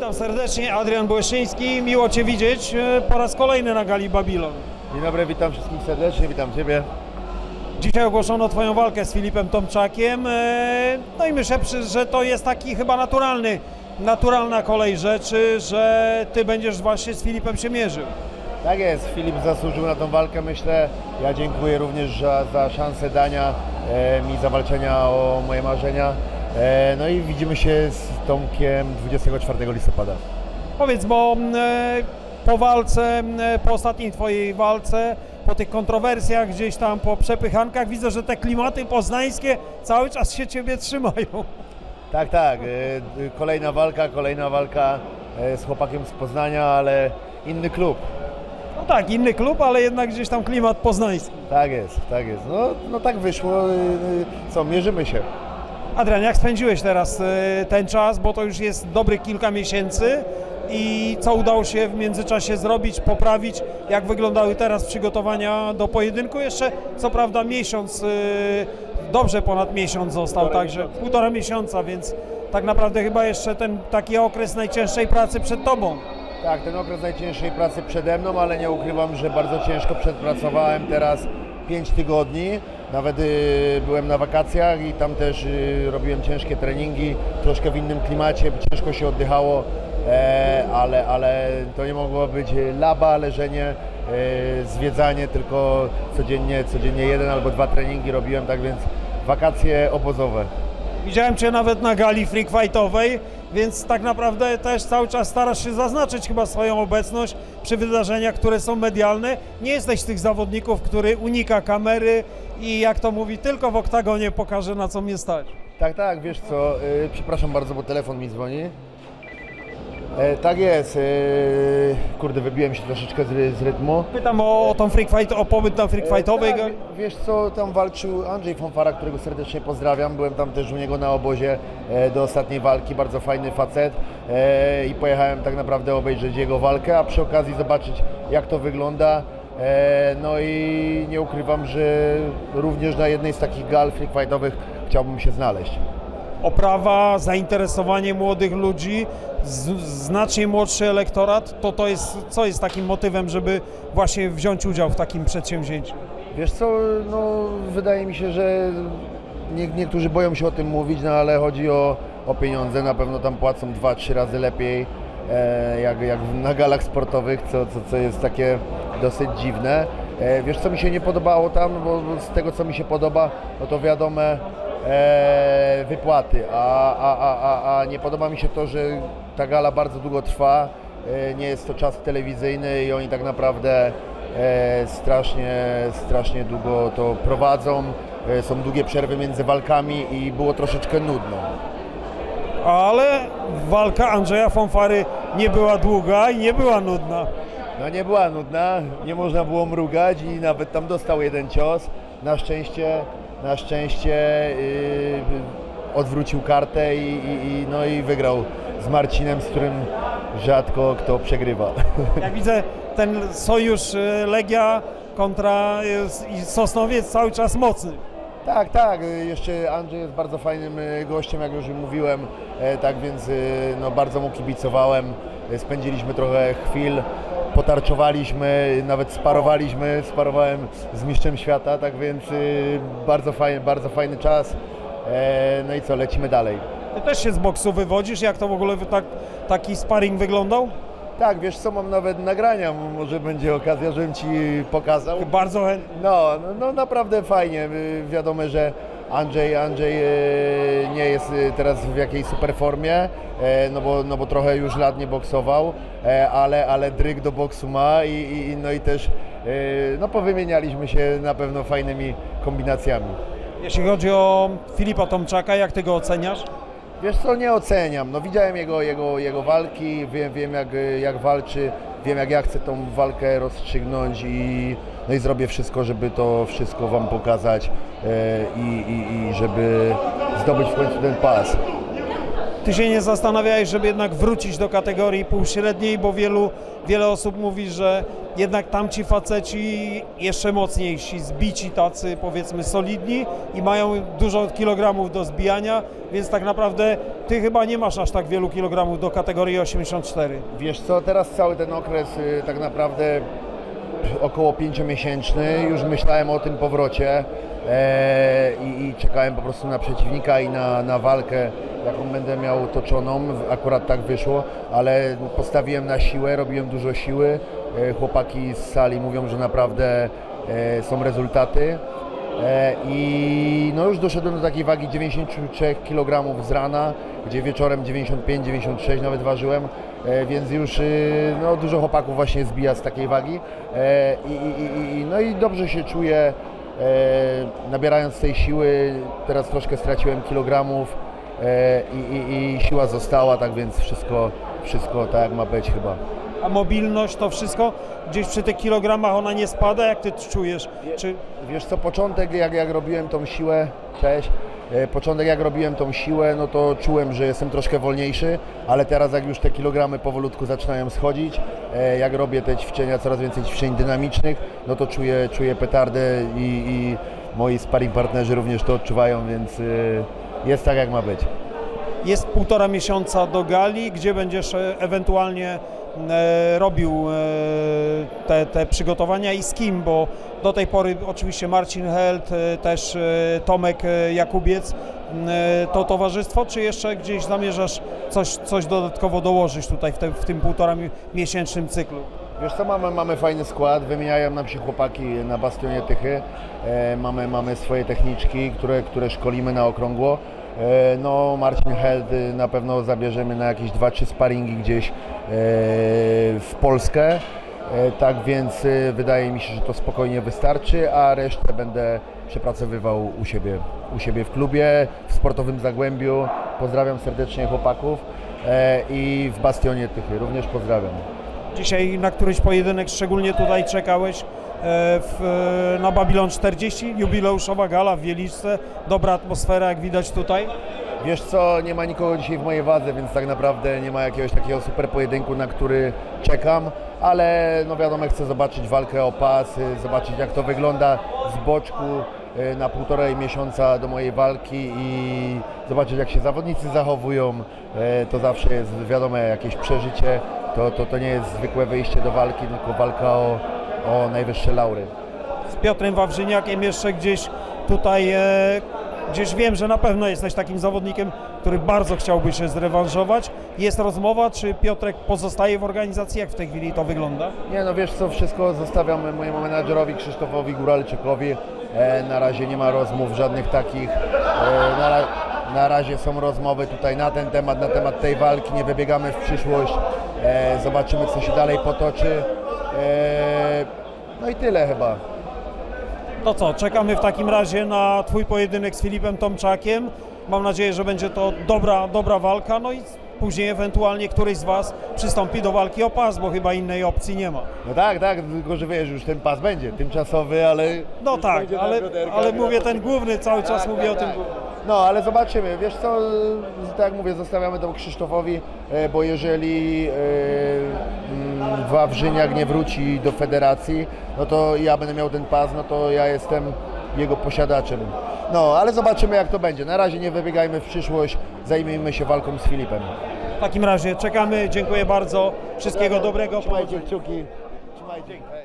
Witam serdecznie, Adrian Błeszczyński, miło Cię widzieć po raz kolejny na gali Babylon. Dzień dobry, witam wszystkich serdecznie, witam Ciebie. Dzisiaj ogłoszono Twoją walkę z Filipem Tomczakiem, no i myślę, że to jest taki chyba naturalna kolej rzeczy, że Ty będziesz właśnie z Filipem się mierzył. Tak jest, Filip zasłużył na tą walkę, myślę. Ja dziękuję również za szansę dania mi zawalczenia o moje marzenia. No i widzimy się z Tomkiem 24 listopada. Powiedz, bo po walce, po ostatniej Twojej walce, po tych kontrowersjach gdzieś tam, po przepychankach, widzę, że te klimaty poznańskie cały czas się Ciebie trzymają. Tak, tak, kolejna walka z chłopakiem z Poznania, ale inny klub. No tak, inny klub, ale jednak gdzieś tam klimat poznański. Tak jest, tak jest. No tak wyszło, co, mierzymy się. Adrian, jak spędziłeś teraz ten czas, bo to już jest dobrych kilka miesięcy i co udało się w międzyczasie zrobić, poprawić, jak wyglądały teraz przygotowania do pojedynku? Jeszcze co prawda miesiąc, dobrze ponad miesiąc został, także półtora miesiąca, więc tak naprawdę chyba jeszcze ten taki okres najcięższej pracy przed Tobą. Tak, ten okres najcięższej pracy przede mną, ale nie ukrywam, że bardzo ciężko przepracowałem teraz 5 tygodni. Nawet byłem na wakacjach i tam też robiłem ciężkie treningi, troszkę w innym klimacie, ciężko się oddychało, ale to nie mogło być laba, leżenie, zwiedzanie, tylko codziennie 1 albo 2 treningi robiłem, tak więc wakacje obozowe. Widziałem Cię nawet na gali freak fightowej, więc tak naprawdę też cały czas starasz się zaznaczyć chyba swoją obecność przy wydarzeniach, które są medialne. Nie jesteś z tych zawodników, który unika kamery i jak to mówi, tylko w oktagonie pokaże, na co mnie stać. Tak, wiesz co, przepraszam bardzo, bo telefon mi dzwoni. Tak jest, kurde, wybiłem się troszeczkę z rytmu. Pytam o tą freak fight, o pobyt na freak fightowej. Tak, wiesz co, tam walczył Andrzej Fonfara, którego serdecznie pozdrawiam. Byłem tam też u niego na obozie do ostatniej walki, bardzo fajny facet i pojechałem tak naprawdę obejrzeć jego walkę, a przy okazji zobaczyć, jak to wygląda. No i nie ukrywam, że również na jednej z takich gal freak fightowych chciałbym się znaleźć. Oprawa, zainteresowanie młodych ludzi, znacznie młodszy elektorat, co jest takim motywem, żeby właśnie wziąć udział w takim przedsięwzięciu? Wiesz co, no wydaje mi się, że niektórzy boją się o tym mówić, no ale chodzi o pieniądze, na pewno tam płacą 2-3 razy lepiej jak na galach sportowych, co jest takie dosyć dziwne. Wiesz co mi się nie podobało tam, bo z tego co mi się podoba, no to wiadome wypłaty, a nie podoba mi się to, że ta gala bardzo długo trwa, nie jest to czas telewizyjny i oni tak naprawdę strasznie długo to prowadzą, są długie przerwy między walkami i było troszeczkę nudno. Ale walka Andrzeja Fonfary nie była długa i nie była nudna. No nie była nudna, nie można było mrugać i nawet tam dostał jeden cios, na szczęście odwrócił kartę i wygrał z Marcinem, z którym rzadko kto przegrywa. Jak widzę, ten sojusz Legia kontra Sosnowiec cały czas mocny. Tak, jeszcze Andrzej jest bardzo fajnym gościem, jak już mówiłem, tak więc no, bardzo mu kibicowałem, spędziliśmy trochę chwil, potarczowaliśmy, nawet sparowałem z mistrzem świata, tak więc bardzo fajny czas, no i co, lecimy dalej. Ty też się z boksu wywodzisz, jak to w ogóle taki sparring wyglądał? Tak, wiesz co, mam nawet nagrania, może będzie okazja, żebym Ci pokazał. Bardzo chętnie. No naprawdę fajnie, wiadomo, że Andrzej nie jest teraz w jakiejś super formie, no bo trochę już lat nie boksował, ale dryg do boksu ma no i też no powymienialiśmy się na pewno fajnymi kombinacjami. Jeśli chodzi o Filipa Tomczaka, jak Ty go oceniasz? Wiesz co, nie oceniam, no widziałem jego walki, wiem jak walczy, wiem jak ja chcę tą walkę rozstrzygnąć no i zrobię wszystko, żeby to wszystko Wam pokazać i żeby zdobyć w końcu ten pas. Ty się nie zastanawiałeś, żeby jednak wrócić do kategorii półśredniej, bo wiele osób mówi, że jednak tamci faceci jeszcze mocniejsi, zbici tacy powiedzmy solidni i mają dużo kilogramów do zbijania, więc tak naprawdę ty chyba nie masz aż tak wielu kilogramów do kategorii 84. Wiesz co, teraz cały ten okres tak naprawdę około 5-miesięczny, już myślałem o tym powrocie i czekałem po prostu na przeciwnika i na walkę, jaką będę miał toczoną. Akurat tak wyszło, ale postawiłem na siłę, robiłem dużo siły. Chłopaki z sali mówią, że naprawdę są rezultaty. I no już doszedłem do takiej wagi 93 kg z rana, gdzie wieczorem 95-96 nawet ważyłem, więc już no, dużo chłopaków właśnie zbija z takiej wagi no i dobrze się czuję, nabierając tej siły. Teraz troszkę straciłem kilogramów i siła została, tak więc wszystko tak jak ma być chyba. A mobilność, to wszystko gdzieś przy tych kilogramach ona nie spada, jak ty czujesz? Wiesz co, początek jak robiłem tą siłę, początek jak robiłem tą siłę, no to czułem, że jestem troszkę wolniejszy, ale teraz jak już te kilogramy powolutku zaczynają schodzić, jak robię te ćwiczenia, coraz więcej ćwiczeń dynamicznych, no to czuję petardę i moi sparring partnerzy również to odczuwają, więc jest tak jak ma być. Jest 1,5 miesiąca do gali, gdzie będziesz ewentualnie robił te przygotowania i z kim, bo do tej pory oczywiście Marcin Held, też Tomek Jakubiec, to towarzystwo, czy jeszcze gdzieś zamierzasz coś dodatkowo dołożyć tutaj w tym 1,5 miesięcznym cyklu? Wiesz co, mamy fajny skład, wymieniają nam się chłopaki na Bastionie Tychy, mamy swoje techniczki, które szkolimy na okrągło. No, Marcin Held na pewno zabierzemy na jakieś 2-3 sparingi gdzieś w Polskę, tak więc wydaje mi się, że to spokojnie wystarczy, a resztę będę przepracowywał u siebie w klubie, w sportowym Zagłębiu. Pozdrawiam serdecznie chłopaków i w Bastionie Tychy również pozdrawiam. Dzisiaj na któryś pojedynek szczególnie tutaj czekałeś? Na Babylon 40, jubileuszowa gala w Wieliczce, dobra atmosfera jak widać tutaj. Wiesz co, nie ma nikogo dzisiaj w mojej wadze, więc tak naprawdę nie ma jakiegoś takiego super pojedynku, na który czekam, ale no wiadomo, chcę zobaczyć walkę o pas, zobaczyć jak to wygląda z boczku na 1,5 miesiąca do mojej walki i zobaczyć jak się zawodnicy zachowują. To zawsze jest wiadomo jakieś przeżycie, to nie jest zwykłe wyjście do walki, tylko walka o najwyższe laury. Z Piotrem Wawrzyniakiem jeszcze gdzieś tutaj, gdzieś wiem, że na pewno jesteś takim zawodnikiem, który bardzo chciałby się zrewanżować. Jest rozmowa, czy Piotrek pozostaje w organizacji? Jak w tej chwili to wygląda? Nie, no wiesz co, wszystko zostawiam mojemu menadżerowi Krzysztofowi Góralczykowi. Na razie nie ma rozmów żadnych takich. Na razie są rozmowy tutaj na ten temat, na temat tej walki. Nie wybiegamy w przyszłość. Zobaczymy, co się dalej potoczy. No i tyle chyba. To co, czekamy w takim razie na twój pojedynek z Filipem Tomczakiem. Mam nadzieję, że będzie to dobra walka, no i później ewentualnie któryś z was przystąpi do walki o pas, bo chyba innej opcji nie ma. No tak, tylko że wiesz, już ten pas będzie tymczasowy, ale... No tak, ale mówię ten główny, cały czas mówię o tym. No, ale zobaczymy. Wiesz co, tak jak mówię, zostawiamy to Krzysztofowi, bo jeżeli Wawrzyniak nie wróci do federacji, no to ja będę miał ten pas, no to ja jestem jego posiadaczem. No, ale zobaczymy jak to będzie. Na razie nie wybiegajmy w przyszłość, zajmijmy się walką z Filipem. W takim razie czekamy, dziękuję bardzo, wszystkiego dobrego. Trzymajcie kciuki. Trzymajcie.